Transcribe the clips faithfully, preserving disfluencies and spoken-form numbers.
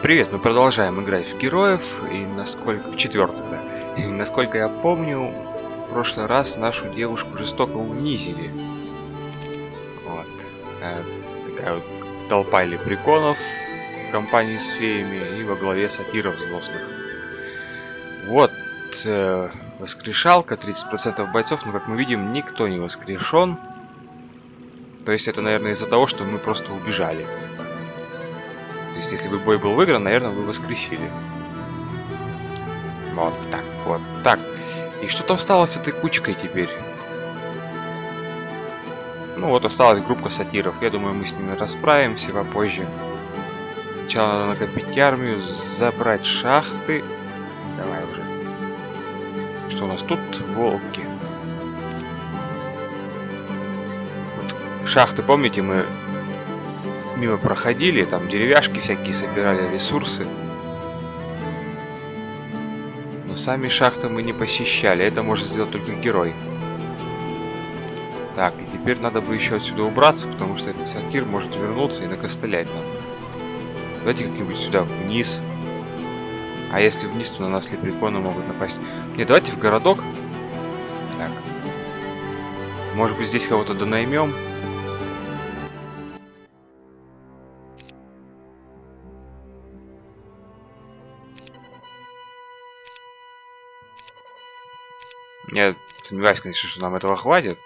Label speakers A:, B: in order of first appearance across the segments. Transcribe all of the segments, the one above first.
A: Привет, мы продолжаем играть в героев, и насколько... в четвертый, да. И насколько я помню, в прошлый раз нашу девушку жестоко унизили. Вот. А, такая вот толпа лепреконов в компании с феями и во главе сатиров злостных. Вот. Э, воскрешалка, тридцать процентов бойцов, но, как мы видим, никто не воскрешен. То есть это, наверное, из-за того, что мы просто убежали. То есть, если бы бой был выигран, наверное, вы воскресили. Вот так, вот так. И что там стало с этой кучкой теперь? Ну вот, осталась группа сатиров. Я думаю, мы с ними расправимся попозже. Сначала надо накопить армию, забрать шахты. Давай уже. Что у нас тут? Волки. Вот. Шахты, помните, мы... мимо проходили, там деревяшки всякие собирали, ресурсы. Но сами шахты мы не посещали, это может сделать только герой. Так, и теперь надо бы еще отсюда убраться, потому что этот сатир может вернуться и накостылять нам. Давайте как-нибудь сюда вниз. А если вниз, то на нас лепреконы могут напасть. Нет, давайте в городок. Так. Может быть, здесь кого-то донаймем. Я сомневаюсь, конечно, что нам этого хватит.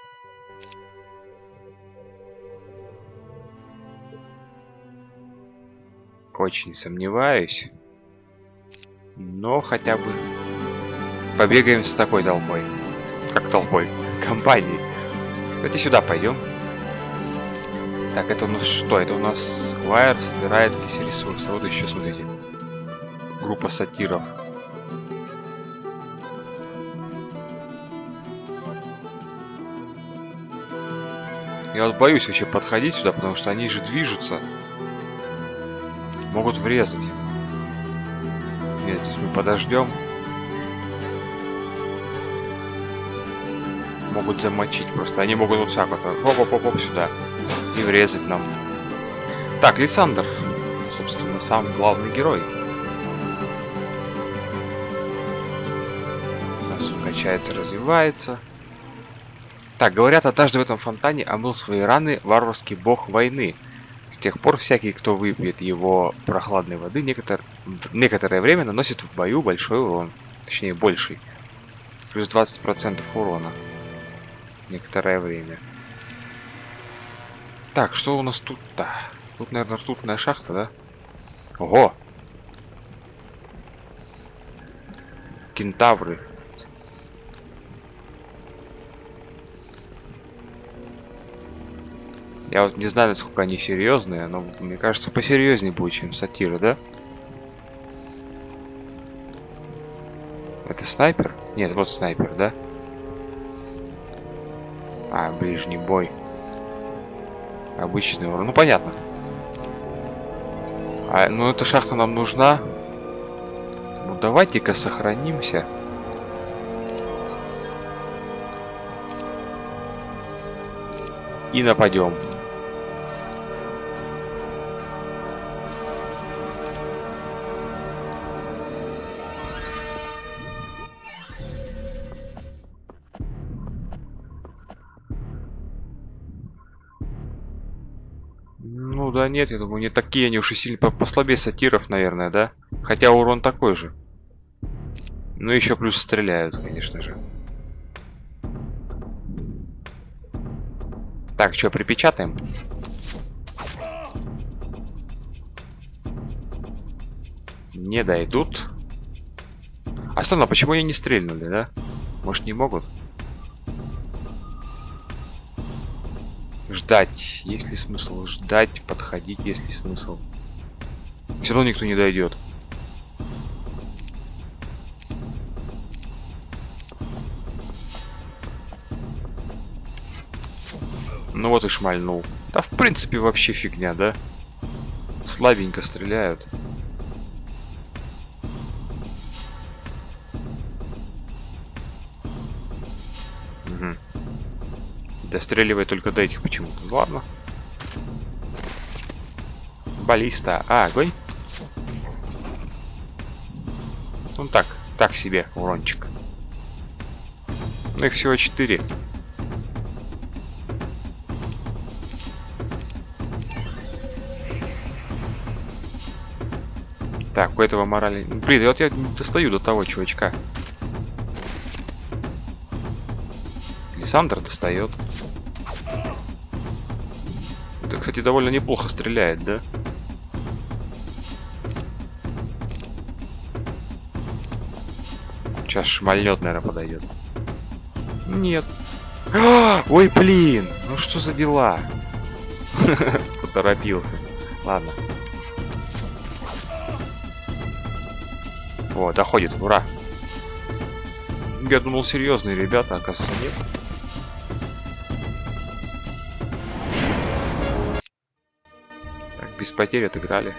A: Очень сомневаюсь. Но хотя бы побегаем с такой толпой. Как толпой? Компанией. Давайте сюда пойдем. Так, это у нас что? Это у нас Сквайр собирает эти ресурсы. Вот еще, смотрите. Группа сатиров. Я вот боюсь вообще подходить сюда, потому что они же движутся. Могут врезать. Нет, здесь мы подождем. Могут замочить просто. Они могут вот так вот. Оп-оп-оп сюда. И врезать нам. Так, Лиссандр. Собственно, сам главный герой. У нас он качается, развивается. Так, говорят, однажды в этом фонтане омыл свои раны варварский бог войны. С тех пор всякий, кто выпьет его прохладной воды, некотор... некоторое время наносит в бою большой урон. Точнее, больший. Плюс двадцать процентов урона. Некоторое время. Так, что у нас тут-то? Тут, наверное, ртутная шахта, да? Ого! Кентавры. Я вот не знаю, насколько они серьезные, но мне кажется, посерьезнее будет, чем сатиры, да? Это снайпер? Нет, вот снайпер, да? А, ближний бой. Обычный урон. Ну, понятно. А, ну, эта шахта нам нужна. Ну, давайте-ка сохранимся. И нападем. Ну да нет, я думаю, не такие они уж и сильно послабее сатиров, наверное, да? Хотя урон такой же. Ну еще плюс стреляют, конечно же. Так, что, припечатаем? Не дойдут. А странно, почему они не стрельнули, да? Может, не могут? Ждать. Есть ли смысл ждать? Подходить, есть ли смысл? Все равно никто не дойдет. Ну вот и шмальнул. Да, в принципе, вообще фигня, да? Слабенько стреляют. Угу. Достреливает только до этих почему-то. Ладно. Баллиста. А, огонь. Ну так, так себе урончик. Ну их всего четыре. Так, у этого морали... Блин, вот я достаю до того чувачка. Лиссандра достает. Это, кстати, довольно неплохо стреляет, да? Сейчас шмальнет, наверное, подойдет. Нет. А, ой, блин! Ну что за дела? Поторопился. Ладно. О, доходит, ура. Я думал, серьезные ребята, оказывается, нет. Так, без потерь отыграли.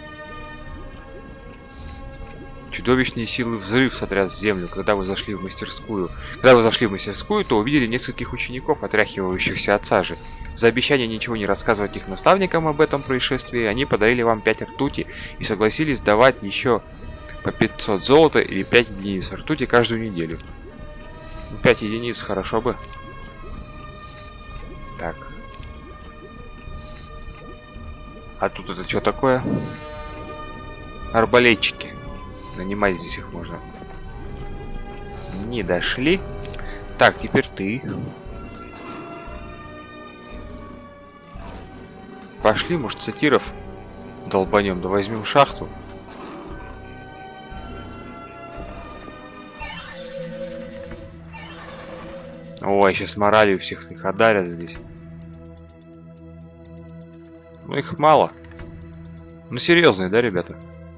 A: Чудовищные силы взрыв сотряс землю, когда вы зашли в мастерскую. Когда вы зашли в мастерскую, то увидели нескольких учеников, отряхивающихся от сажи. За обещание ничего не рассказывать их наставникам об этом происшествии, они подарили вам пять ртути и согласились давать еще по пятьсот золота или пять единиц ртути каждую неделю. пять единиц хорошо бы. Так. А тут это что такое? Арбалетчики. Нанимать здесь их можно. Не дошли. Так, теперь ты. Пошли, может, сатиров долбанем. Да возьмем шахту. Ой, сейчас моралью всех их одарят здесь. Ну, их мало. Ну, серьезные, да, ребята?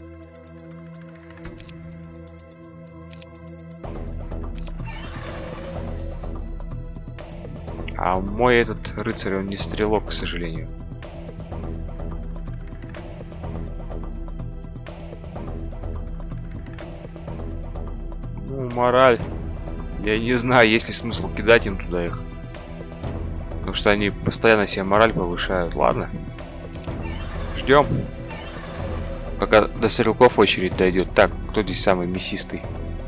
A: А мой этот рыцарь, он не стрелок, к сожалению. Ну, мораль. Я не знаю, есть ли смысл кидать им туда их. Потому что они постоянно себе мораль повышают. Ладно. Ждем. Пока до стрелков очередь дойдет. Так, кто здесь самый мясистый?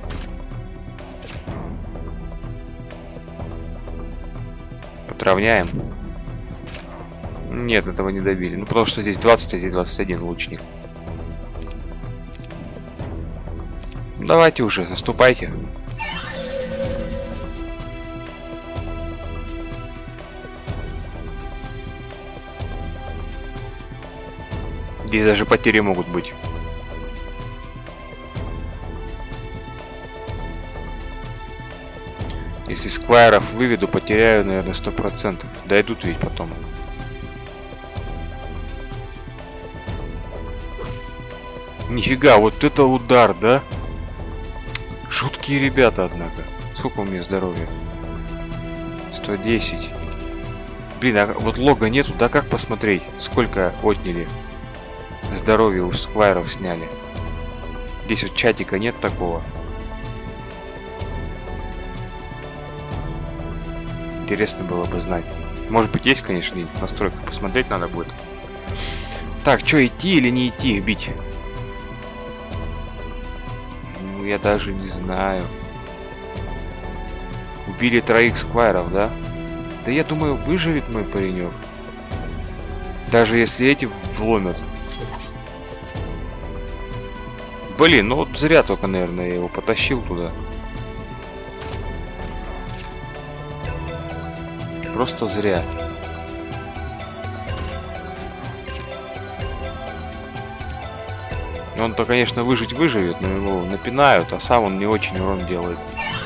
A: Подравняем. Нет, этого не добили. Ну, потому что здесь двадцать, а здесь двадцать один лучник. Давайте уже, наступайте. Здесь даже потери могут быть. Если сквайров выведу, потеряю, наверное, сто процентов. Дойдут ведь потом. Нифига, вот это удар, да? Жуткие ребята, однако. Сколько у меня здоровья? сто десять. Блин, а вот лога нету, да как посмотреть, сколько отняли? Здоровье у сквайров сняли. Здесь вот чатика нет такого. Интересно было бы знать. Может быть, есть, конечно, в настройках, посмотреть надо будет. Так, что, идти или не идти бить? Ну, я даже не знаю. Убили троих сквайров, да? Да я думаю, выживет мой паренек. Даже если эти вломят. Блин, ну вот зря только, наверное, я его потащил туда. Просто зря. Он-то, конечно, выжить выживет, но его напинают, а сам он не очень урон делает.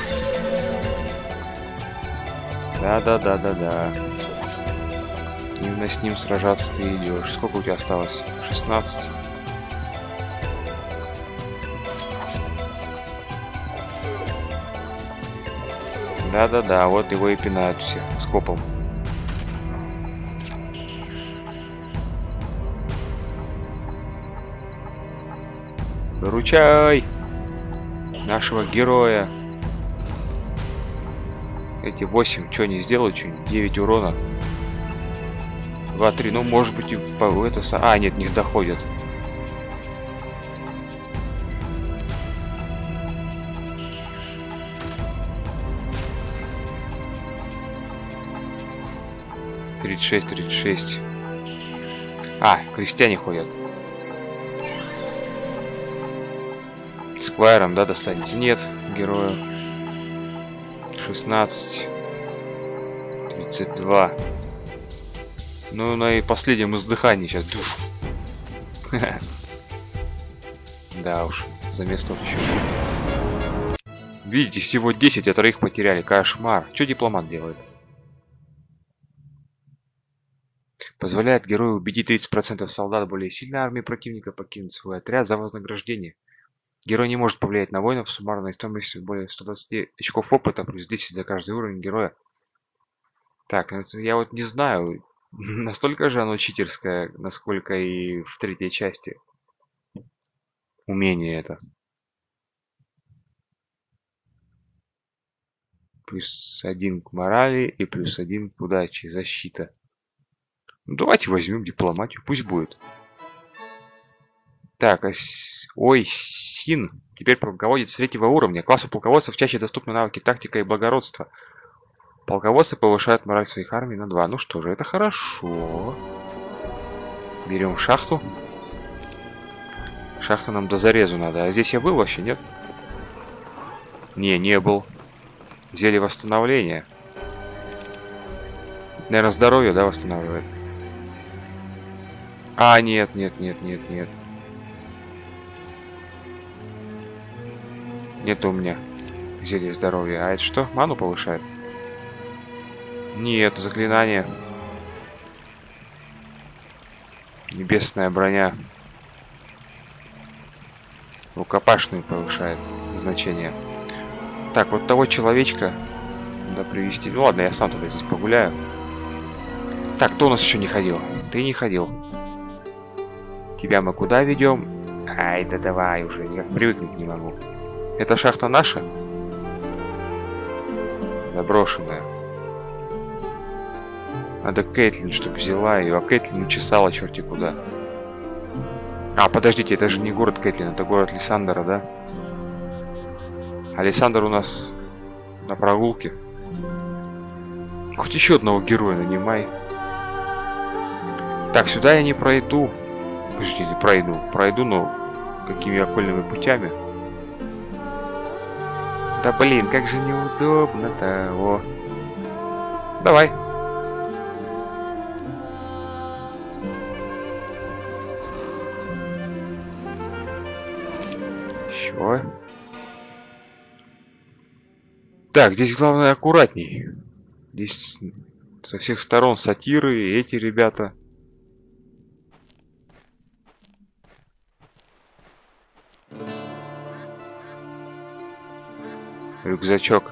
A: Да-да-да-да-да. Именно с ним сражаться ты идешь. Сколько у тебя осталось? шестнадцать. Да-да-да, вот его и пинают все скопом. Выручай нашего героя. Эти восемь, что они сделают? Что-нибудь? девять урона. два, три, ну может быть и по это... А, нет, не доходят. тридцать шесть, тридцать шесть. А, крестьяне ходят. Сквайром, да, достанется? Нет, герою. шестнадцать. тридцать два. Ну, на и последнем издыхании сейчас. Да уж, замес тот еще. Видите, всего десять, а троих потеряли. Кошмар. Что дипломат делает? Позволяет герою убедить тридцать процентов солдат более сильной армии противника покинуть свой отряд за вознаграждение. Герой не может повлиять на воинов, суммарной стоимостью более ста двадцати очков опыта, плюс десять за каждый уровень героя. Так, я вот не знаю, настолько же оно читерское, насколько и в третьей части. Умение это. Плюс один к морали и плюс один к удаче, защита. Ну, давайте возьмем дипломатию, пусть будет. Так, а с... ой, Син. Теперь полководец третьего уровня. Классу полководцев чаще доступны навыки тактика и благородство. Полководцы повышают мораль своих армий на два. Ну что же, это хорошо. Берем шахту. Шахту нам до зарезу надо. А здесь я был вообще, нет? Не, не был. Зелье восстановления. Наверное, здоровье, да, восстанавливает? А, нет, нет, нет, нет, нет. Нет у меня зелье здоровья. А это что? Ману повышает? Нет, заклинание. Небесная броня. Рукопашную повышает значение. Так, вот того человечка надо привести. Ну ладно, я сам туда здесь погуляю. Так, кто у нас еще не ходил? Ты не ходил. Тебя мы куда ведем? Ай, да давай уже, никак привыкнуть не могу. Это шахта наша? Заброшенная. Надо Кэтлин, чтобы взяла ее. А Кэтлин учесала черти куда. А, подождите, это же не город Кэтлин, это город Лиссандра, да? А Лиссандр у нас на прогулке. Хоть еще одного героя нанимай. Так, сюда я не пройду. Подожди, не пройду. Пройду, но какими окольными путями. Да блин, как же неудобно-то. О. Давай. Еще. Так, здесь главное аккуратней. Здесь со всех сторон сатиры и эти ребята. Рюкзачок.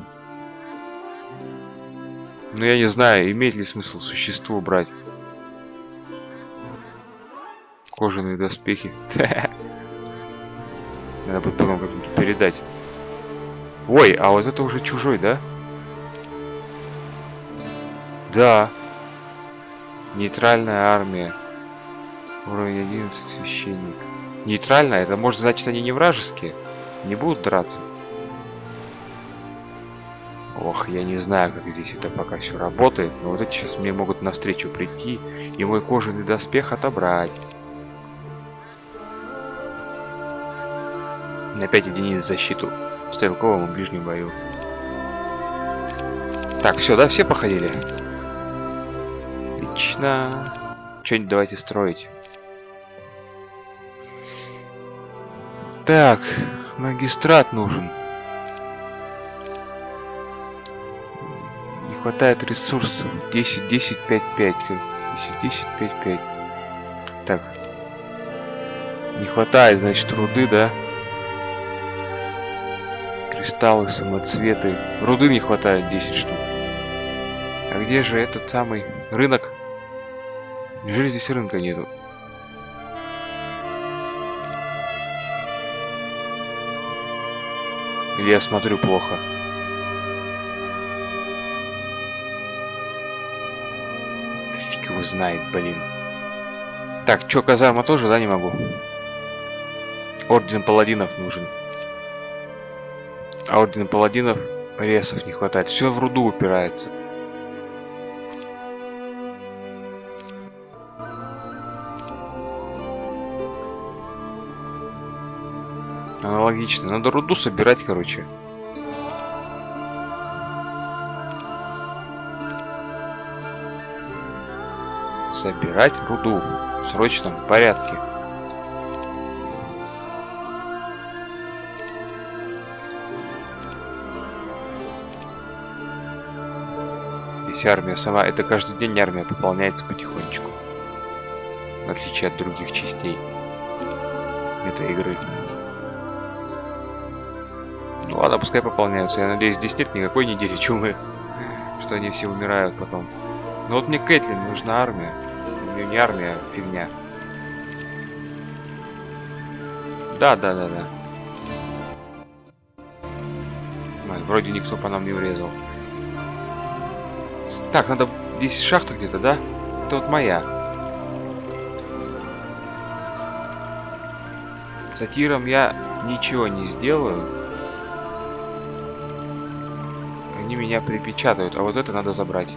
A: Ну, я не знаю, имеет ли смысл существу брать. Кожаные доспехи. Надо будет потом как-нибудь передать. Ой, а вот это уже чужой, да? Да. Нейтральная армия. Уровень одиннадцать, священник. Нейтральная? Это может значит, они не вражеские? Не будут драться? Ох, я не знаю, как здесь это пока все работает, но вот эти сейчас мне могут навстречу прийти и мой кожаный доспех отобрать. На пять единиц защиту в стрелковом и ближнем бою. Так, все, да, все походили? Отлично. Что-нибудь давайте строить. Так, магистрат нужен. Не хватает ресурсов. десять, десять, пять, пять. десять, десять, пять, пять. Так. Не хватает, значит, руды, да? Кристаллы, самоцветы. Руды не хватает, десять штук. А где же этот самый рынок? Неужели здесь рынка нету? Или я смотрю плохо? Фиг его знает, блин. Так, чё, казарма тоже, да, не могу? Орден паладинов нужен. А орден паладинов ресов не хватает. Все в руду упирается. Аналогично. Надо руду собирать, короче. Собирать руду в срочном порядке. Если армия сама, это каждый день армия пополняется потихонечку, в отличие от других частей этой игры. Ну ладно, пускай пополняются. Я надеюсь, здесь нет никакой недели чумы, что они все умирают потом. Но вот мне Кэтлин нужна армия. У нее не армия, а фигня. Да, да, да, да. Ой, вроде никто по нам не урезал. Так, надо... Здесь шахта где-то, да? Это вот моя. Сатиром я ничего не сделаю. Они меня припечатают, а вот это надо забрать.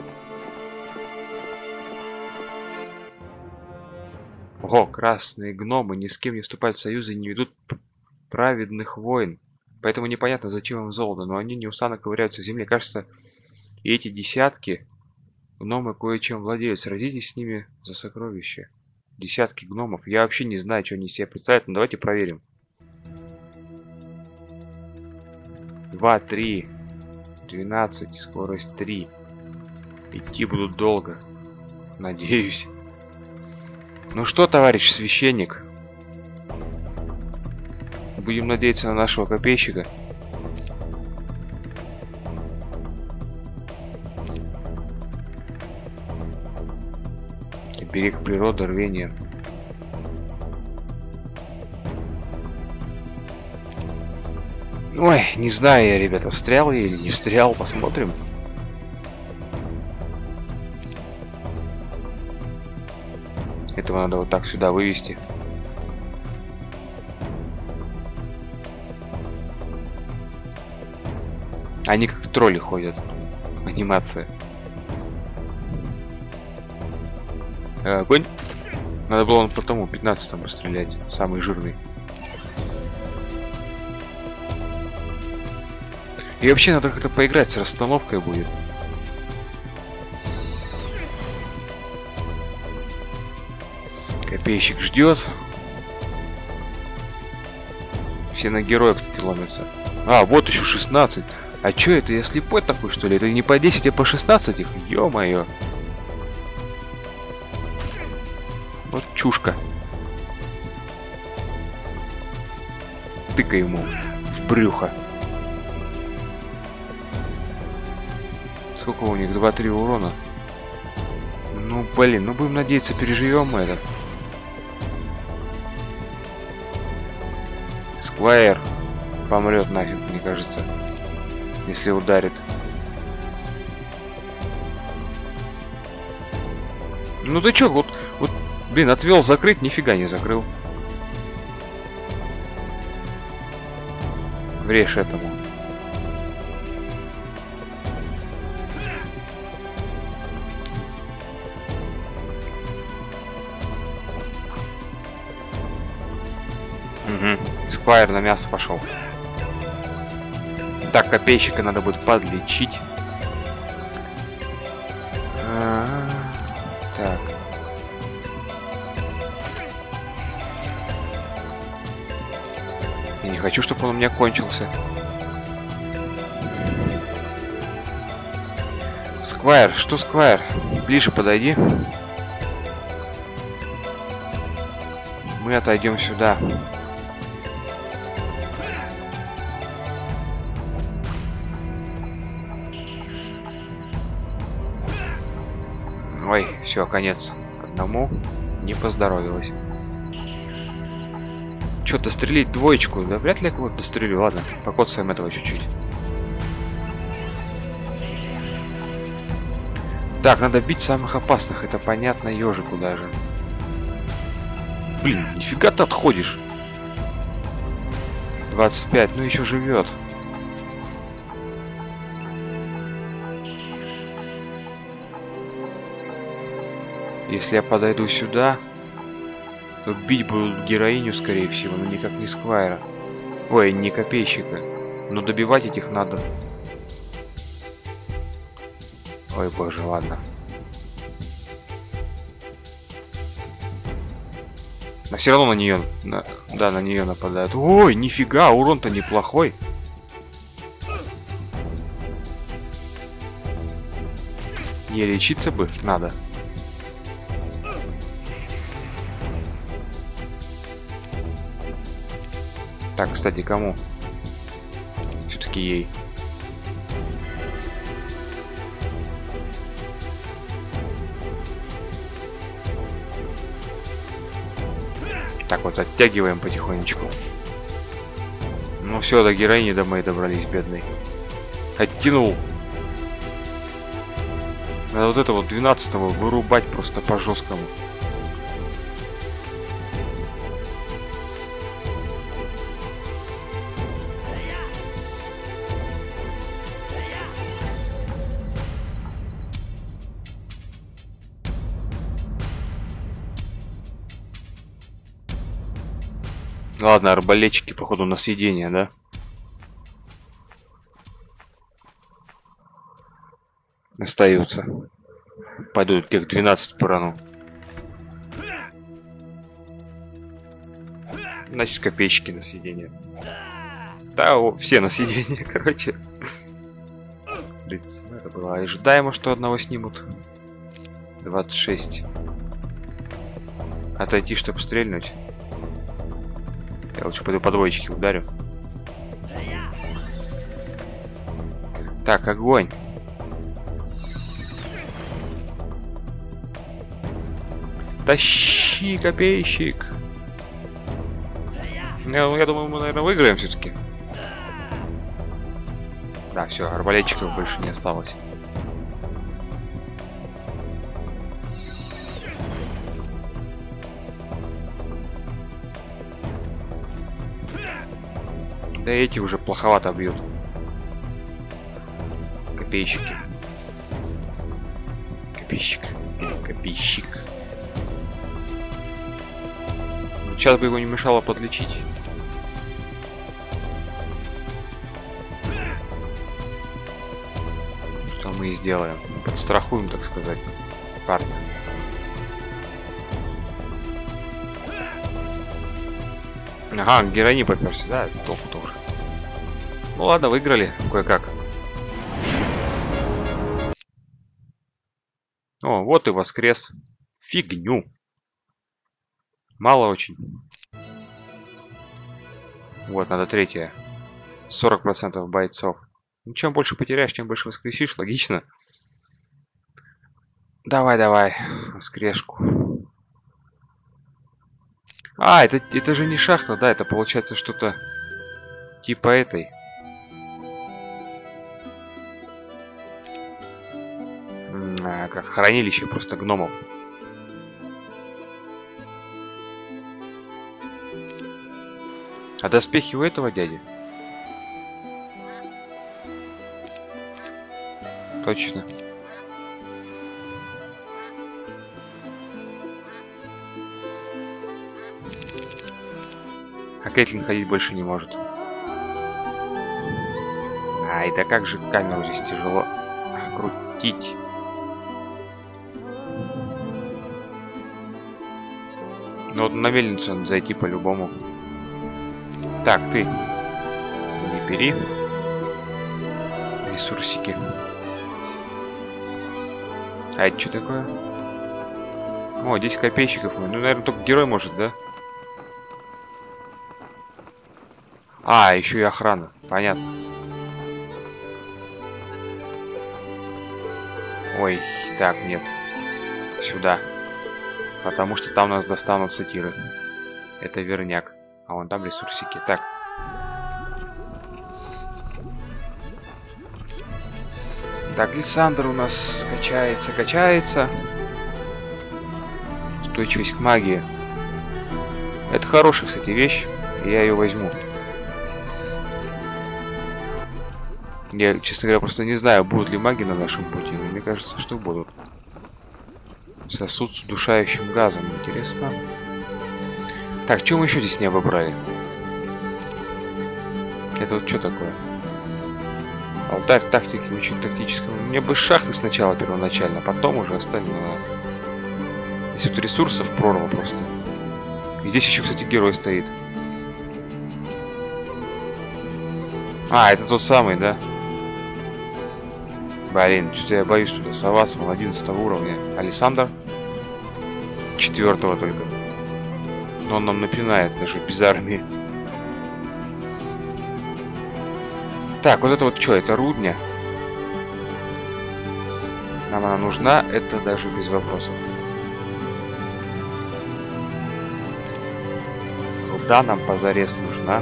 A: Ого, красные гномы ни с кем не вступают в союзы и не ведут праведных войн. Поэтому непонятно, зачем им золото, но они неустанно ковыряются в земле. Кажется, и эти десятки гномы кое-чем владеют. Сразитесь с ними за сокровища. Десятки гномов. Я вообще не знаю, что они себе представляют, но давайте проверим. Два, три, двенадцать, скорость три. Идти будут долго. Надеюсь. Ну что, товарищ священник? Будем надеяться на нашего копейщика. Берег природы, рвение. Ой, не знаю я, ребята, встрял я или не встрял, посмотрим. Этого надо вот так сюда вывести. Они как тролли ходят. Анимация. Э, огонь. Надо было он по тому пятнадцатому пострелять. Самый жирный. И вообще надо как-то поиграть с расстановкой будет. Копейщик ждет. Все на героя, кстати, ломятся. А, вот еще шестнадцать. А чё это? Я слепой такой, что ли? Это не по десять, а по шестнадцать их? Ё-моё. Вот чушка. Тыкай ему в брюхо. Сколько у них? два-три урона. Ну, блин, ну будем надеяться, переживем мы это. Сквайр помрет нафиг, мне кажется, если ударит. Ну ты чё, вот, вот, блин, отвел закрыть, нифига не закрыл. Врежь этому. Угу. Сквайр на мясо пошел. Так, копейщика надо будет подлечить. А -а -а. Так. Я не хочу, чтобы он у меня кончился. Сквайр, что Сквайр? Ближе подойди. Мы отойдем сюда. Ой, все, конец. Одному не поздоровилось. Что-то стрелить двоечку, да вряд ли я кого-то дострелю. Ладно, покоцаем этого чуть-чуть. Так, надо бить самых опасных, это понятно ежику даже. Блин, нифига ты отходишь. двадцать пять, ну еще живет. Если я подойду сюда, то бить будут героиню, скорее всего, но никак не Сквайра. Ой, не копейщика. Но добивать этих надо. Ой, боже, ладно. Но все равно на нее, на, да, на нее нападают. Ой, нифига, урон-то неплохой. Не лечиться бы надо. Так, кстати, кому? Все-таки ей. Так вот, оттягиваем потихонечку. Ну все, до героини до моей добрались, бедный. Оттянул. Надо вот это вот двенадцатого вырубать просто по жесткому. Ладно, арбалетчики, походу, на съедение, да? Остаются. Пойдут как двенадцать порану. Значит, копейщики на съедение. Да, о, все на съедение, короче. Блин, это было ожидаемо, что одного снимут. двадцать шесть. Отойти, чтобы стрельнуть. Я лучше пойду по двоечке ударю. Так, огонь. Тащи, копейщик. Я, я думаю, мы, наверное, выиграем все-таки. Да, все, арбалетчиков больше не осталось. Да эти уже плоховато бьют. Копейщики. Копейщик. Копейщик. Сейчас бы его не мешало подлечить. Что мы и сделаем. Подстрахуем, так сказать, парня. Ага, героини попёрся, да? Толку тоже. Ну ладно, выиграли кое-как. О, вот и воскрес. Фигню. Мало очень. Вот, надо третье. сорок процентов бойцов. Ну, чем больше потеряешь, тем больше воскресишь, логично. Давай, давай, воскрешку. А, это, это же не шахта, да, это получается что-то типа этой. А, как хранилище просто гномов. А доспехи у этого дяди? Точно. А Кэтлин ходить больше не может. Ай, да как же камеру здесь тяжело крутить. Ну вот на мельницу надо зайти по-любому. Так, ты не бери ресурсики. А это что такое? О, десять копейщиков. Ну, наверное, только герой может, да? А, еще и охрана. Понятно. Ой, так, нет. Сюда. Потому что там нас достанут сатиры. Это верняк. А вон там ресурсики. Так. Так, Лиссандр у нас качается, качается. Устойчивость к магии. Это хорошая, кстати, вещь. И я ее возьму. Я, честно говоря, просто не знаю, будут ли маги на нашем пути. Но мне кажется, что будут. Сосуд с удушающим газом. Интересно. Так, что мы еще здесь не обобрали? Это вот что такое? Алтарь тактики, очень тактического. Мне бы шахты сначала первоначально, потом уже остальное. Здесь вот ресурсов прорва просто. И здесь еще, кстати, герой стоит. А, это тот самый, да? Блин, что-то я боюсь туда соваться. Он одиннадцатого уровня. Александр? четвёртого только. Но он нам напинает даже без армии. Так, вот это вот что? Это рудня. Нам она нужна, это даже без вопросов. Руда нам позарез нужна.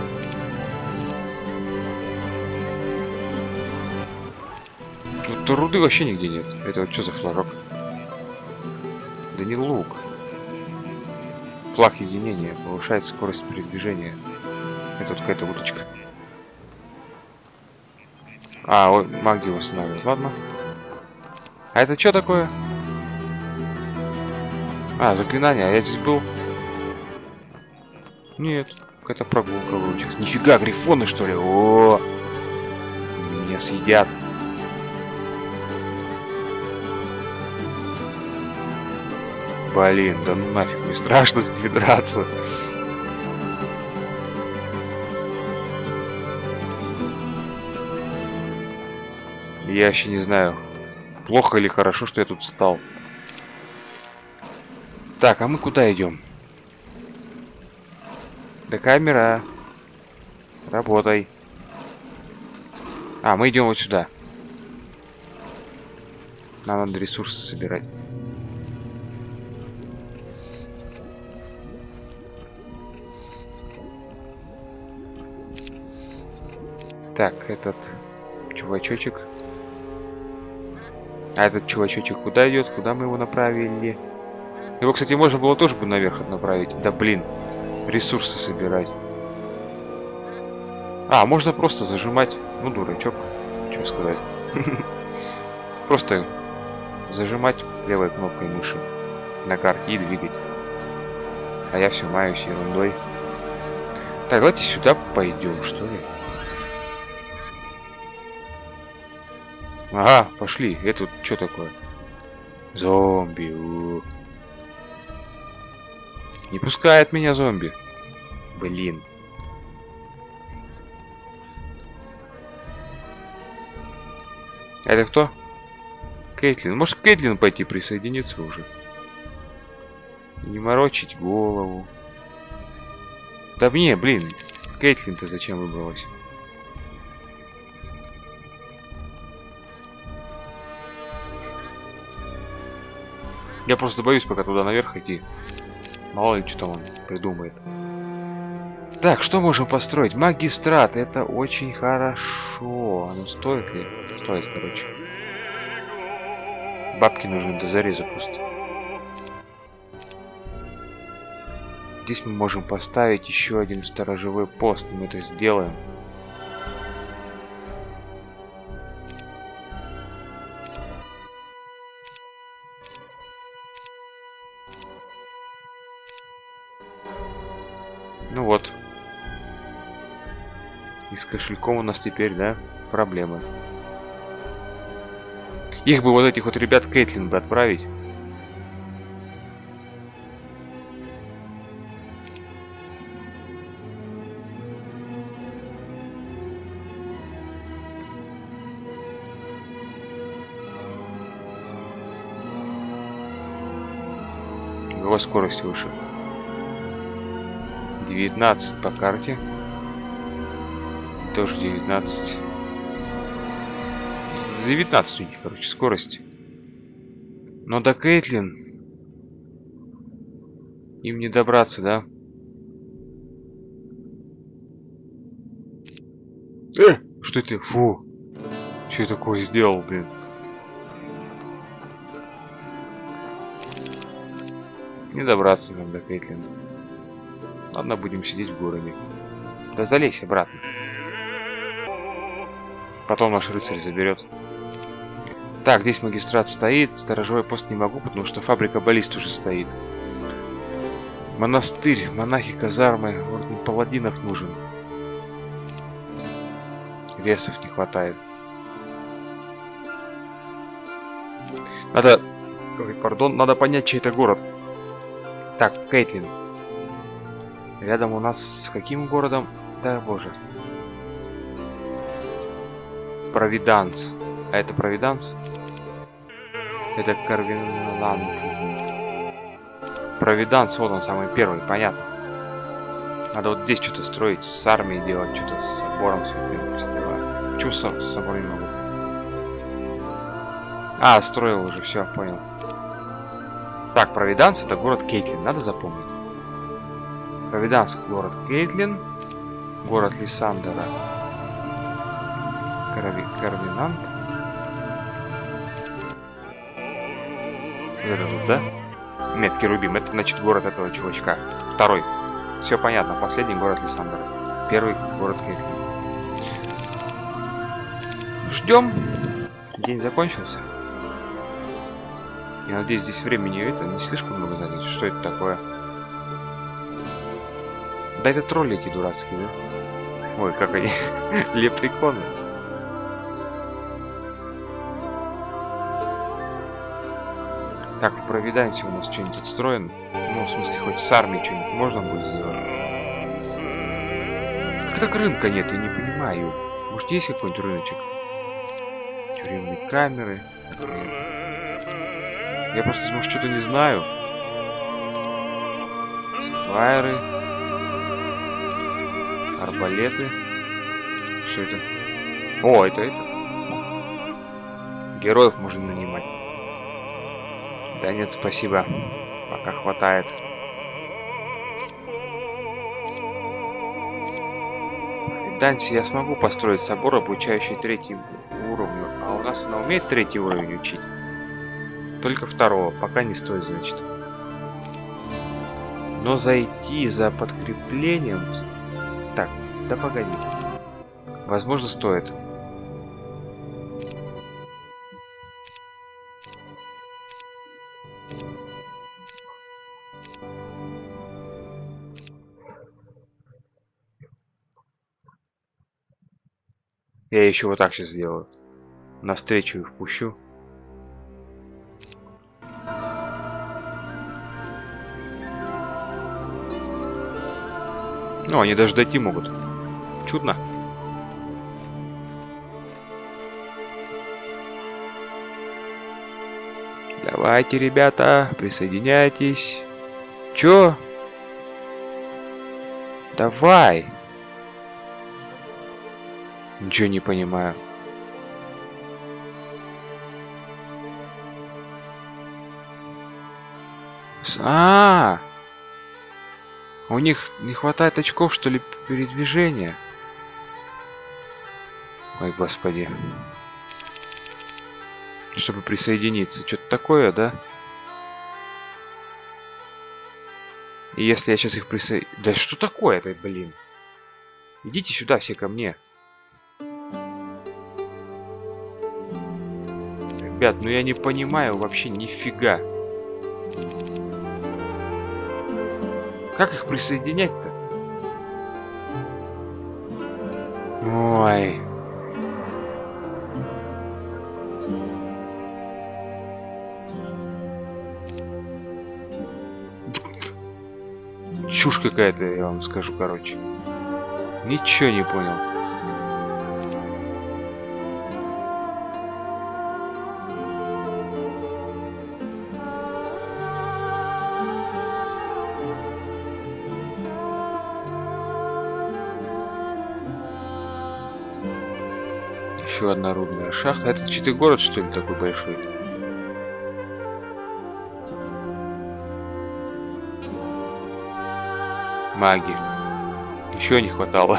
A: Тут руды вообще нигде нет. Это вот что за флажок? Да не лук. Флаг единения. Повышает скорость передвижения. Это вот какая-то уточка. А, ой, магию восстанавливает. Ладно. А это что такое? А, заклинание. А я здесь был? Нет. Какая-то прогулка вроде. Нифига, грифоны, что ли? О, меня съедят. Блин, да ну нафиг, мне страшно с ними драться. Я вообще не знаю, плохо или хорошо, что я тут встал. Так, а мы куда идем? Да камера. Работай. А, мы идем вот сюда. Нам надо ресурсы собирать. Так, этот чувачочек. А этот чувачочек куда идет? Куда мы его направили? Его, кстати, можно было тоже бы наверх направить. Да блин, ресурсы собирать. А, можно просто зажимать. Ну, дурачок. Что сказать. Просто зажимать левой кнопкой мыши на карте и двигать. А я все маюсь ерундой. Так, давайте сюда пойдем, что ли. Ага, пошли. Это что такое? Зомби. У -у -у. Не пускает меня зомби. Блин. Это кто? Кейтлин. Может, Кейтлин пойти присоединиться уже? Не морочить голову. Да мне, блин. Кейтлин-то зачем выбралась? Я просто боюсь пока туда наверх идти. Мало ли, что там он придумает. Так, что можем построить? Магистрат. Это очень хорошо. Оно стоит ли? Стоит, короче. Бабки нужны до зареза просто. Здесь мы можем поставить еще один сторожевой пост. Мы это сделаем. Ну вот. И с кошельком у нас теперь, да, проблемы. Их бы вот этих вот ребят Кейтлин бы отправить. Его скорость выше. девятнадцать по карте. Тоже девятнадцать. девятнадцать у них, короче, скорость. Но до Кейтлин им не добраться, да? Э! Что это? Фу! Что я такое сделал, блин? Не добраться нам до Кейтлин. Ладно, будем сидеть в городе. Да залезь обратно. Потом наш рыцарь заберет. Так, здесь магистрат стоит. Сторожевой пост не могу, потому что фабрика баллист уже стоит. Монастырь, монахи, казармы. Орден паладинов нужен. Весов не хватает. Надо... Ой, пардон, надо понять, чей это город. Так, Кейтлин. Рядом у нас с каким городом? Да, боже. Провиданс. А это Провиданс? Это Карвинланд. Провиданс, вот он самый первый, понятно. Надо вот здесь что-то строить, с армией делать, что-то с собором святым. Все дела. Почему с, с собором не могу? А, строил уже, все, понял. Так, Провиданс это город Кейтлин, надо запомнить. Провиданс город Кейтлин, город Лиссандра. Карви... Карвинант. Это тут, да? Меткий Рубим, это значит город этого чувачка. Второй. Все понятно, последний город Лиссандра. Первый город Кейтлин. Ждем. День закончился. Я надеюсь, здесь времени это не слишком много занять. Что это такое? Да это тролли эти дурацкие, да? Ой, как они. Лепреконы. Так, в Провидансе у нас что-нибудь отстроено. Ну, в смысле, хоть с армией что-нибудь можно будет сделать. Как так рынка нет, я не понимаю. Может, есть какой-нибудь рыночек? Тюремные камеры. Я просто, может, что-то не знаю. Сквайры. Арбалеты. Что это? О, это этот. Героев можно нанимать. Да нет, спасибо. Пока хватает. В Дансе я смогу построить собор, обучающий третий уровню. А у нас она умеет третий уровень учить? Только второго. Пока не стоит, значит. Но зайти за подкреплением... Так, да погоди. Возможно, стоит. Я еще вот так сейчас сделаю. Навстречу их пущу. Ну, они даже дойти могут. Чудно. Давайте, ребята, присоединяйтесь. Чё? Давай. Ничего не понимаю. А, -а, а У них не хватает очков, что ли, передвижения? Ой, господи. Чтобы присоединиться. Что-то такое, да? И если я сейчас их присоединю... Да что такое-то, блин? Идите сюда все ко мне. Ребят, ну я не понимаю вообще нифига. Как их присоединять-то? Ой. Чушь какая-то, я вам скажу, короче. Ничего не понял. Еще одна рудная шахта. Это что-то город, что ли, такой большой? Маги. Еще не хватало.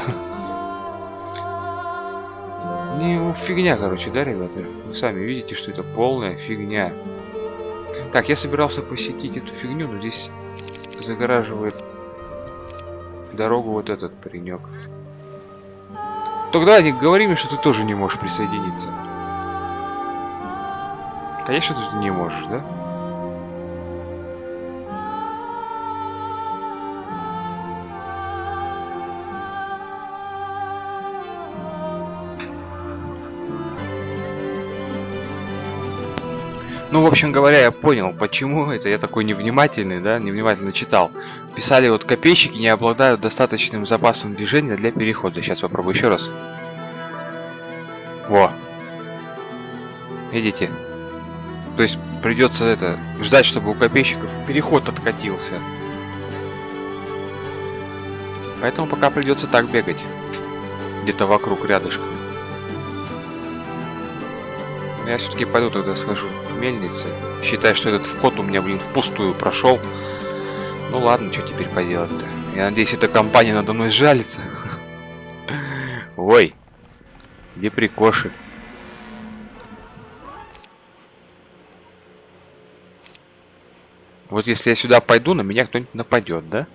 A: Не, ну, фигня, короче, да, ребята? Вы сами видите, что это полная фигня. Так, я собирался посетить эту фигню, но здесь загораживает дорогу вот этот паренек. Тогда не говори мне, что ты тоже не можешь присоединиться. Конечно, ты не можешь, да? Ну, в общем говоря, я понял, почему это я такой невнимательный, да, невнимательно читал. Писали, вот копейщики не обладают достаточным запасом движения для перехода. Сейчас попробую еще раз. Во. Видите? То есть придется это ждать, чтобы у копейщиков переход откатился. Поэтому пока придется так бегать. Где-то вокруг рядышком. Я все-таки пойду тогда схожу к мельнице. Считай, что этот вход у меня, блин, впустую прошел. Ну ладно, что теперь поделать-то? Я надеюсь, эта компания надо мной сжалится. Ой, где прикоши? Вот если я сюда пойду, на меня кто-нибудь нападет, да?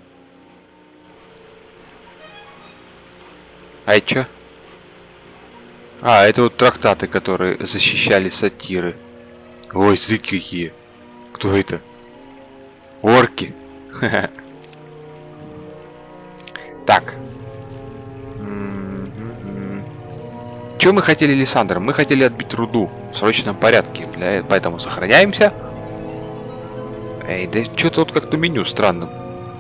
A: А это что? А, это вот трактаты, которые защищали сатиры. Ой, смотри какие. Кто это? Орки. Так. Чего мы хотели, Лиссандр? Мы хотели отбить руду в срочном порядке. Для... Поэтому сохраняемся. Эй, да что-то вот как-то меню странно.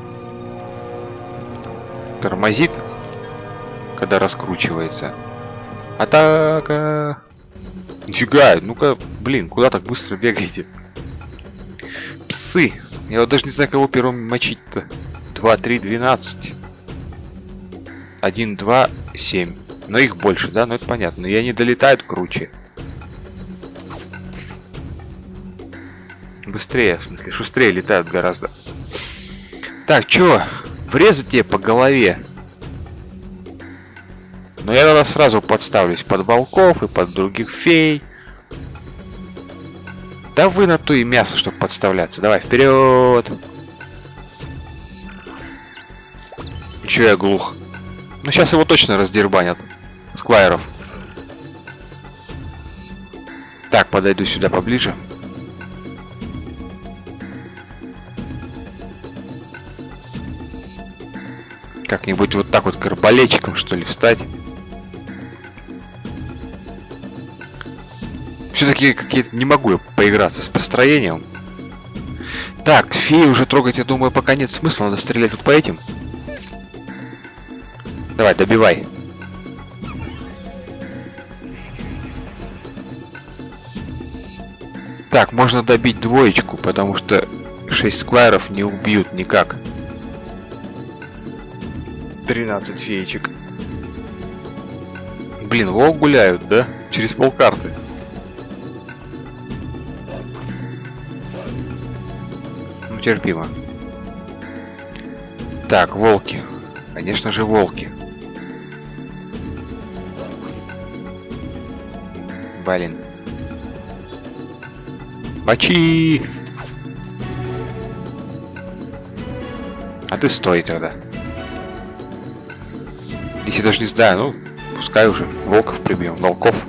A: Тормозит, когда раскручивается. Атака! Нифига, ну-ка, блин, куда так быстро бегаете? Псы! Я вот даже не знаю, кого первым мочить-то. два, три, двенадцать. один, два, семь. Но их больше, да? Ну это понятно. И они долетают круче. Быстрее, в смысле, шустрее летают гораздо. Так, чё? Врезать тебе по голове. Но я тогда сразу подставлюсь под волков и под других фей. Да вы на то и мясо, чтобы подставляться. Давай, вперед! Чё я глух? Ну сейчас его точно раздербанят. Сквайров. Так, подойду сюда поближе. Как-нибудь вот так вот к арбалетчикам, что ли, встать. Все-таки какие-то не могу я поиграться с построением. Так, феи уже трогать, я думаю, пока нет смысла. Надо стрелять вот по этим. Давай, добивай. Так, можно добить двоечку, потому что шесть сквайров не убьют никак. тринадцать феечек. Блин, лол гуляют, да? Через полкарты. Ну, терпимо. Так, волки. Конечно же, волки. Блин. Мочи! А ты стой тогда. Если даже не знаю, ну, пускай уже волков прибьем. Волков.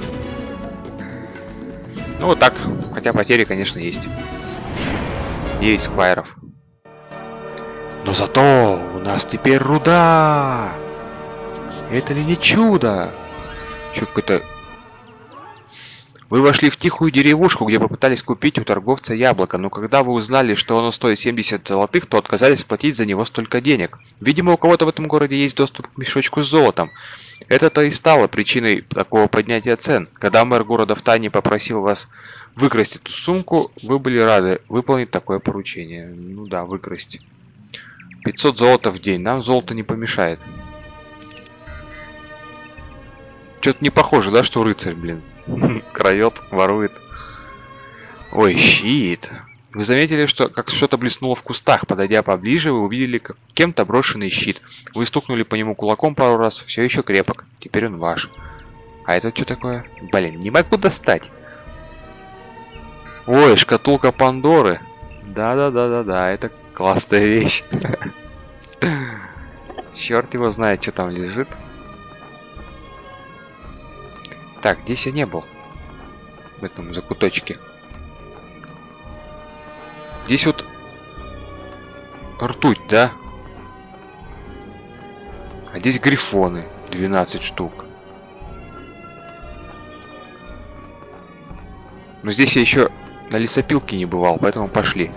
A: Ну, вот так. Хотя потери, конечно, есть. девять сквайров. Но зато у нас теперь руда! Это ли не чудо? Чё какой-то... Вы вошли в тихую деревушку, где попытались купить у торговца яблоко, но когда вы узнали, что оно стоит семьдесят золотых, то отказались платить за него столько денег. Видимо, у кого-то в этом городе есть доступ к мешочку с золотом. Это-то и стало причиной такого поднятия цен. Когда мэр города втайне попросил вас выкрасть эту сумку, вы были рады выполнить такое поручение. Ну да, выкрасть. пятьсот золота в день. Нам золото не помешает. Что-то не похоже, да, что рыцарь, блин. Краёт, ворует. Ой, щит. Вы заметили, что как что-то блеснуло в кустах. Подойдя поближе, вы увидели как кем-то брошенный щит. Вы стукнули по нему кулаком пару раз. Все еще крепок. Теперь он ваш. А это что такое? Блин, не могу достать. Ой, шкатулка Пандоры. Да-да-да-да-да, это классная вещь. Черт его знает, что там лежит. Так, здесь я не был. В этом закуточке. Здесь вот ртуть, да? А здесь грифоны. двенадцать штук. Но здесь я еще на лесопилке не бывал, поэтому пошли.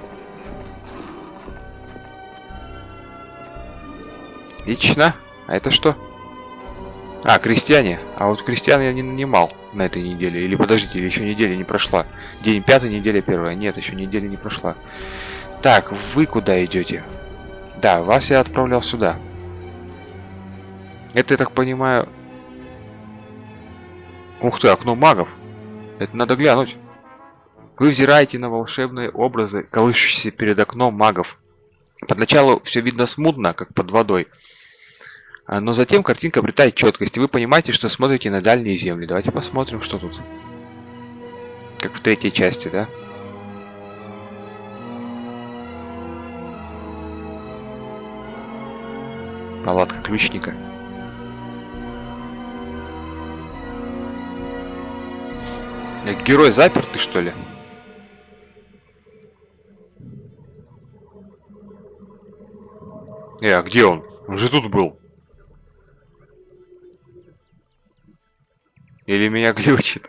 A: Отлично. А это что? А, крестьяне. А вот крестьян я не нанимал на этой неделе. Или подождите, или еще неделя не прошла. День пятый, неделя первая. Нет, еще неделя не прошла. Так, вы куда идете? Да, вас я отправлял сюда. Это, я так понимаю... Ух ты, окно магов. Это надо глянуть. Вы взираете на волшебные образы, колышущиеся перед окном магов. Поначалу все видно смутно, как под водой. Но затем картинка обретает четкость, и вы понимаете, что смотрите на дальние земли. Давайте посмотрим, что тут. Как в третьей части, да? Палатка ключника. Герой запертый, что ли? Э, а где он? Он же тут был. Или меня глючит?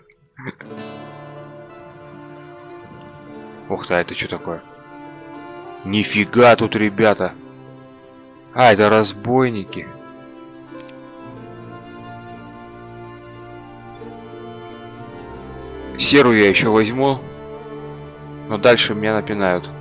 A: Ух ты, а это что такое? Нифига тут, ребята. А, это разбойники. Серую я еще возьму. Но дальше меня напинают.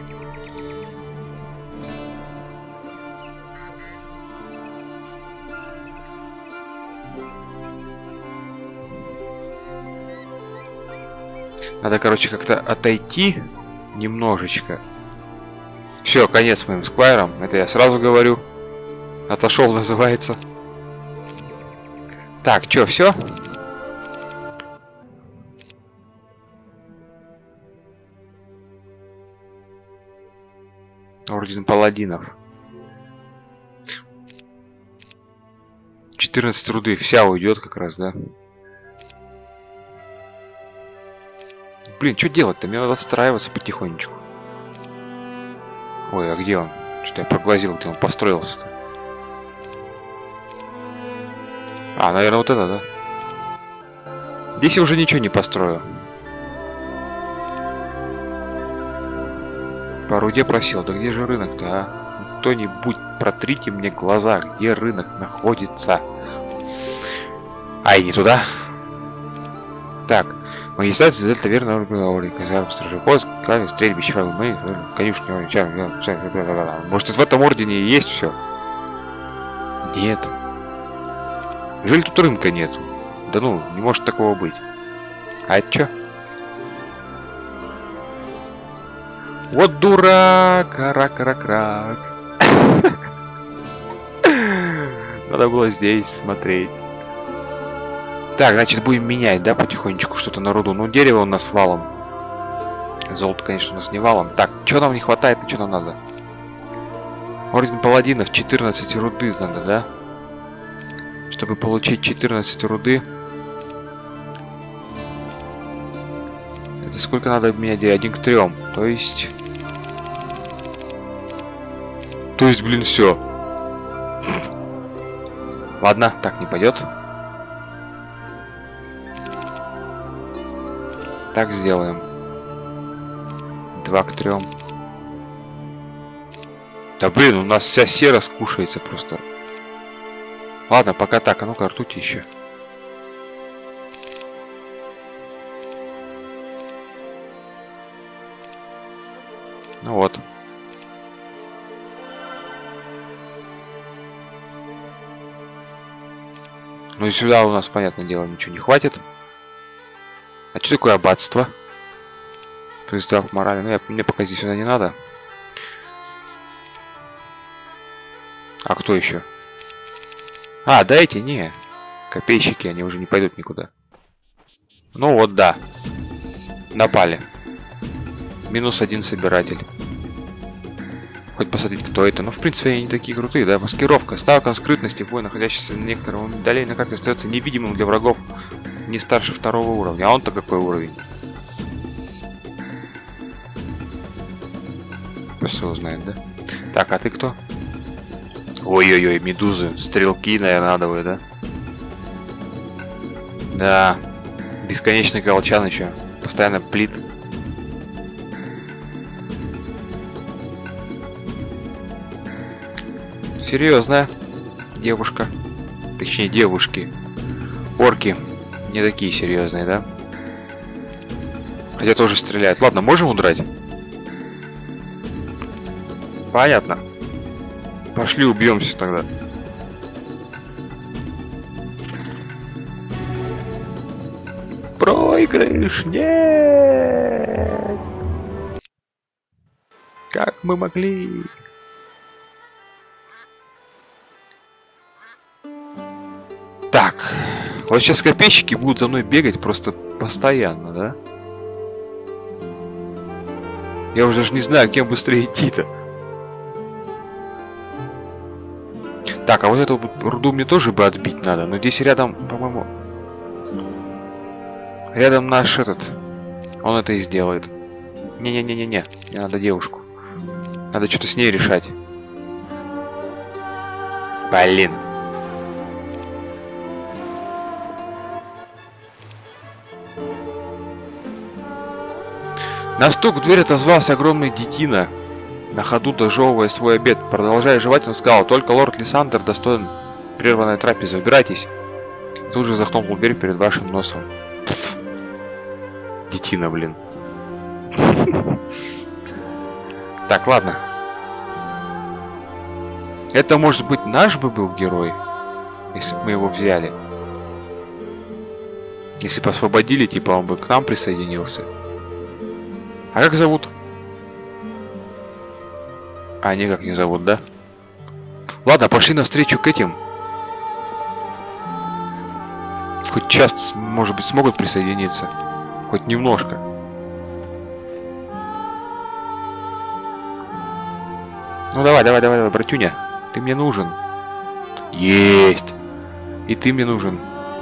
A: Надо, короче, как-то отойти немножечко. Все, конец моим сквайрам. Это я сразу говорю. Отошел, называется. Так, что, все? Орден паладинов. четырнадцать руды. Вся уйдет как раз, да? Блин, что делать-то? Мне надо отстраиваться потихонечку. Ой, а где он? Что-то я проглазил, где он построился-то. А, наверное, вот это, да? Здесь я уже ничего не построю. По руде просил. Да где же рынок-то, а? Кто-нибудь протрите мне глаза, где рынок находится. Ай, не туда. Так. Магистрация Зельта верно организовали казарм стражевоз, клаве, стрельбище, мы, конюшня, чар, может, это в этом ордене и есть все? Нет. Неужели тут рынка нет? Да ну, не может такого быть. А это что? Вот дурак, рак-рак-рак. Надо было здесь смотреть. Так, значит, будем менять, да, потихонечку что-то на руду. Ну, дерево у нас валом. Золото, конечно, у нас не валом. Так, что нам не хватает и что нам надо? Орден паладинов, четырнадцать руды надо, да? Чтобы получить четырнадцать руды. Это сколько надо обменять? один к трем. То есть... То есть, блин, все. Ладно, так не пойдет. Так сделаем. два к трем. Да блин, у нас вся сера скушается просто. Ладно, пока так. А ну-ка, ртуть еще. Ну вот. Ну и сюда у нас, понятное дело, ничего не хватит. А что такое аббатство? Пристав морали. Ну, я, мне пока здесь сюда не надо. А кто еще? А, да эти, не. Копейщики, они уже не пойдут никуда. Ну вот, да. Напали. Минус один собиратель. Хоть посмотреть, кто это. Ну, в принципе, они не такие крутые, да? Маскировка. Ставка скрытности. Бой, находящийся на некотором удалении на карте, остается невидимым для врагов не старше второго уровня. А он-то какой уровень? Все узнает, да? Так, а ты кто? Ой-ой-ой, медузы. Стрелки, наверное, надо, да? Да. Бесконечный колчан еще. Постоянно плит. Серьезная девушка. Точнее, девушки. Орки не такие серьезные, да? Хотя тоже стреляют. Ладно, можем удрать? Понятно. Пошли убьемся тогда. Проигрыш! Нет! Как мы могли? Так. Вот сейчас копейщики будут за мной бегать просто постоянно, да? Я уже даже не знаю, кем быстрее идти-то. Так, а вот эту руду мне тоже бы отбить надо. Но здесь рядом, по-моему... Рядом наш этот... Он это и сделает. Не-не-не-не-не. Мне надо девушку. Надо что-то с ней решать. Блин. На стук в дверь отозвался огромный детина, на ходу дожевывая свой обед. Продолжая жевать, он сказал: только лорд Лиссандр достоин прерванной трапезы. Убирайтесь. Тут же захлопнул дверь перед вашим носом. Пфф. Детина, блин. Так, ладно. Это, может быть, наш бы был герой, если бы мы его взяли. Если бы освободили, типа, он бы к нам присоединился. А как зовут? А, никак не зовут, да? Ладно, пошли навстречу к этим. Хоть часто, может быть, смогут присоединиться. Хоть немножко. Ну давай, давай, давай, давай, братюня. Ты мне нужен. Есть. И ты мне нужен.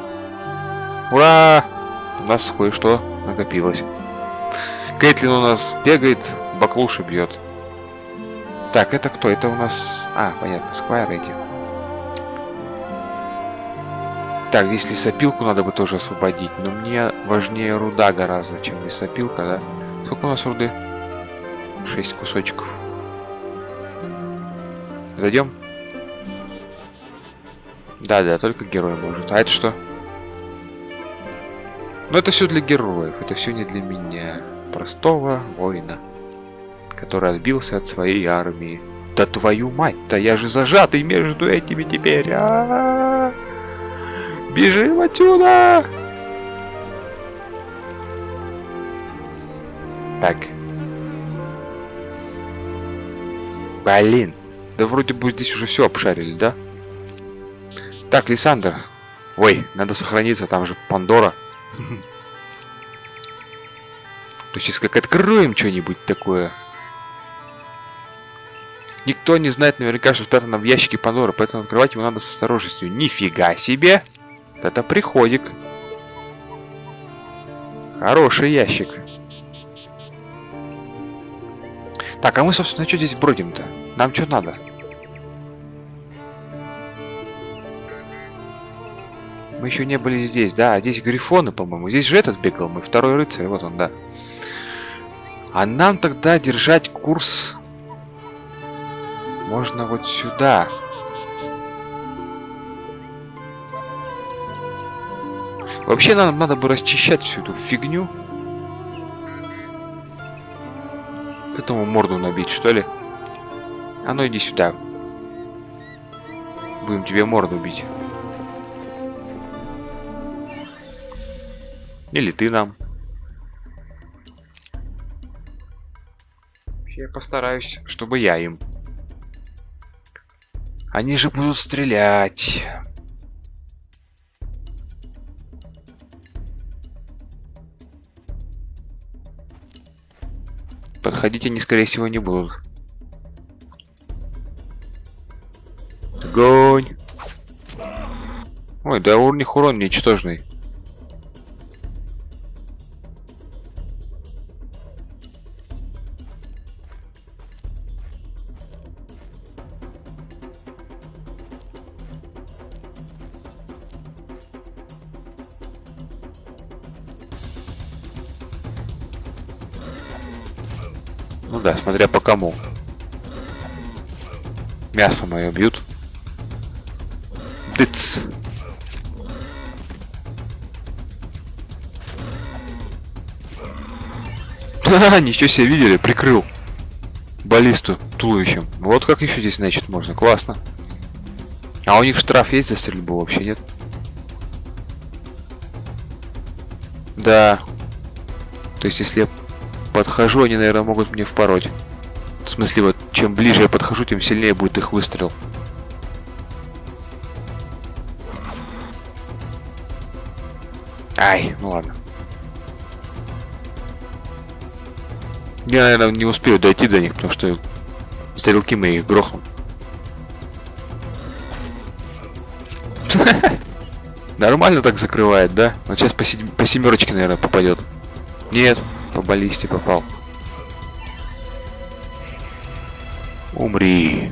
A: Ура! У нас кое-что накопилось. Кэтлин у нас бегает, баклуши бьет. Так, это кто? Это у нас... А, понятно, сквайр эти. Так, здесь лесопилку надо бы тоже освободить. Но мне важнее руда гораздо, чем лесопилка, да? Сколько у нас руды? Шесть кусочков. Зайдем? Да, да, только герой может. А это что? Ну это все для героев. Это все не для меня. Простого воина, который отбился от своей армии. Да твою мать-то, я же зажатый между этими теперь. А-а-а! Бежим отсюда! Так. Блин. Да вроде бы здесь уже все обшарили, да? Так, Лиссандр. Ой, надо сохраниться, там же Пандора. То сейчас как откроем что-нибудь такое. Никто не знает наверняка, что спрятано в ящике Пандоры, поэтому открывать его надо с осторожностью. Нифига себе! Это приходик. Хороший ящик. Так, а мы, собственно, что здесь бродим-то? Нам что надо? Мы еще не были здесь, да? А здесь грифоны, по-моему. Здесь же этот бегал, мы второй рыцарь, вот он, да. А нам тогда держать курс можно вот сюда. Вообще нам надо бы расчищать всю эту фигню. К этому морду набить, что ли? А ну иди сюда. Будем тебе морду бить. Или ты нам. Я постараюсь, чтобы я им. Они же будут стрелять. Подходить они, скорее всего, не будут. Огонь! Ой, да у них урон ничтожный. Ну да, смотря по кому. Мясо мое бьют. Тыц. Ха-ха, ничего себе, видели? Прикрыл баллисту туловищем. Вот как еще здесь, значит, можно. Классно. А у них штраф есть за стрельбу? Вообще нет. Да. То есть, если я подхожу, они, наверное, могут мне впороть. В смысле, вот, чем ближе я подхожу, тем сильнее будет их выстрел. Ай, ну ладно. Я, наверное, не успею дойти до них, потому что стрелки мои их грохнут. Нормально так закрывает, да? Вот сейчас по, си по семерочке, наверное, попадет. Нет, по баллисте попал. Умри.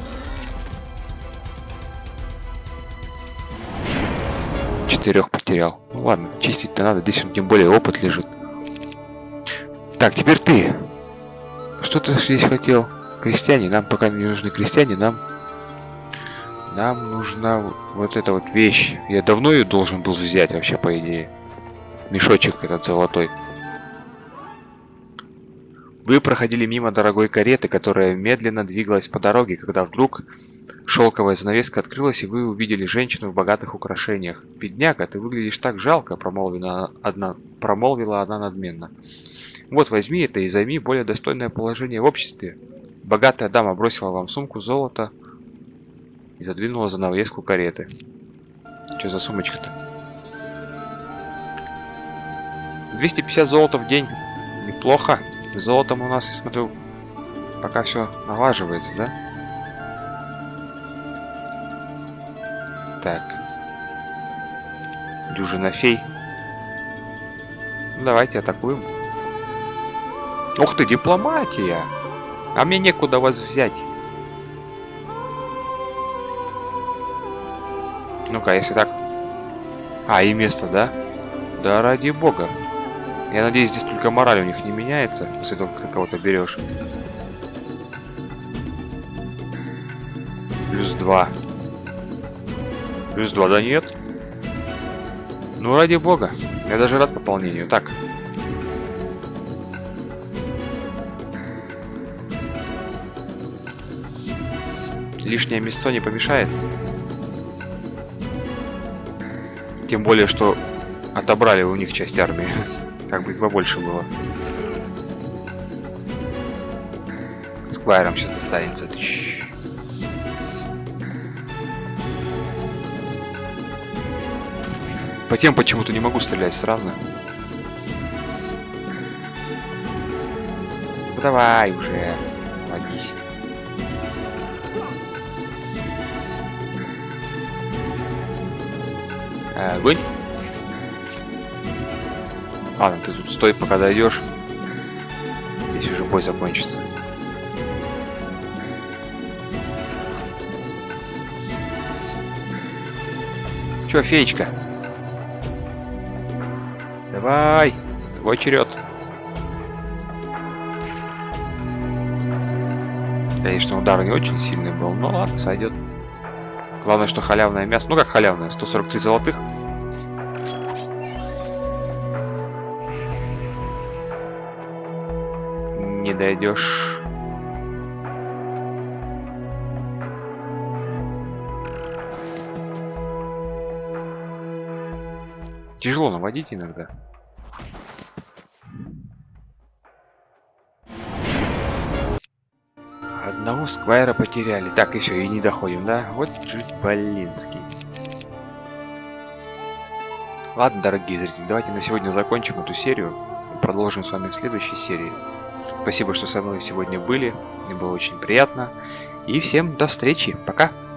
A: Четырех потерял. Ну ладно, чистить-то надо. Здесь он тем более опыт лежит. Так, теперь ты. Что ты здесь хотел? Крестьяне. Нам пока не нужны крестьяне. Нам... Нам нужна вот эта вот вещь. Я давно ее должен был взять вообще, по идее. Мешочек этот золотой. Вы проходили мимо дорогой кареты, которая медленно двигалась по дороге, когда вдруг шелковая занавеска открылась, и вы увидели женщину в богатых украшениях. «Бедняга, ты выглядишь так жалко», — промолвила одна, промолвила она надменно. «Вот, возьми это и займи более достойное положение в обществе». Богатая дама бросила вам сумку золота и задвинула занавеску кареты. Что за сумочка-то? двести пятьдесят золота в день. Неплохо. С золотом у нас, я смотрю, пока все налаживается, да? Так. Дюжина фей. Ну, давайте атакуем. Ух ты, дипломатия! А мне некуда вас взять. Ну-ка, если так... А, и место, да? Да ради бога. Я надеюсь, здесь только мораль у них не меняется, после того, как ты кого-то берешь. Плюс два. Плюс два, да нет? Ну, ради бога. Я даже рад пополнению. Так. Лишнее мясо не помешает. Тем более, что отобрали у них часть армии. Как бы их побольше было. Сквайром сейчас достанется. Тш. По тем почему-то не могу стрелять сразу. Ну, давай уже. Водись. Огонь. Ладно, ты тут стой, пока дойдешь. Здесь уже бой закончится. Чё, феечка? Давай, твой черед. Конечно, удар не очень сильный был, но ладно, сойдет. Главное, что халявное мясо. Ну как халявное? сто сорок три золотых. Не дойдешь. Тяжело наводить иногда. Одного сквайра потеряли. Так, и все, и не доходим, да? Вот же блинский. Ладно, дорогие зрители, давайте на сегодня закончим эту серию. И продолжим с вами в следующей серии. Спасибо, что со мной сегодня были. Мне было очень приятно. И всем до встречи. Пока.